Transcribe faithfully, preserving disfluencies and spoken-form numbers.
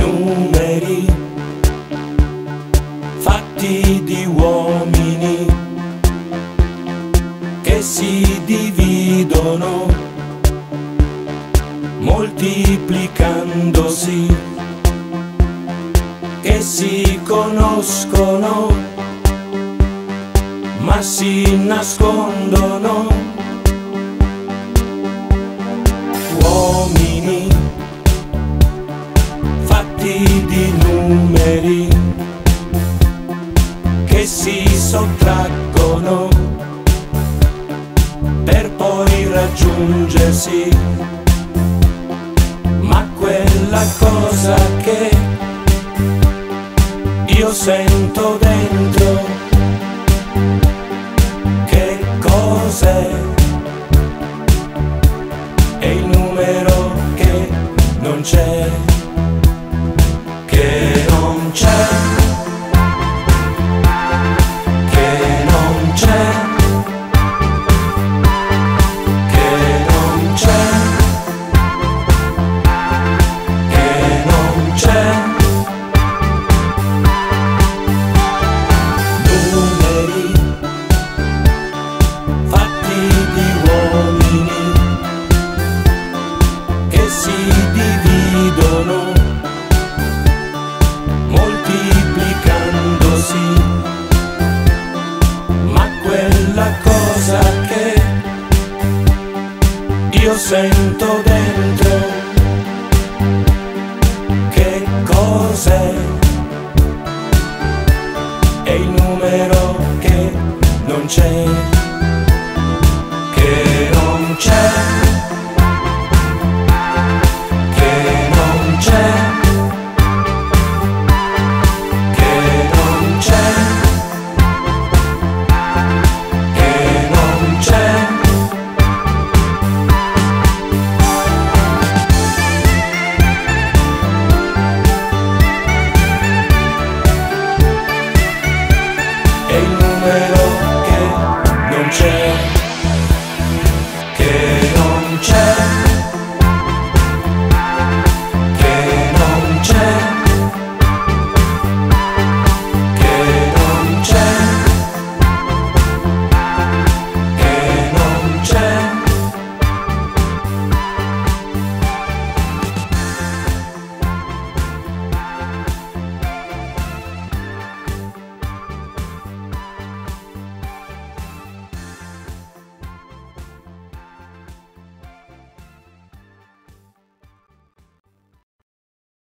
numeri fatti di uomini che si dividono moltiplicandosi, che si conoscono ma si nascondono. Uomini fatti di numeri che si sottraggono per poi raggiungersi, ma quella cosa che io sento dentro, che cos'è? È il numero che non c'è, che non c'è, che non c'è, che non c'è, che non c'è. Numeri fatti di uomini che si dividono moltiplicandosi, ma quella cosa che io sento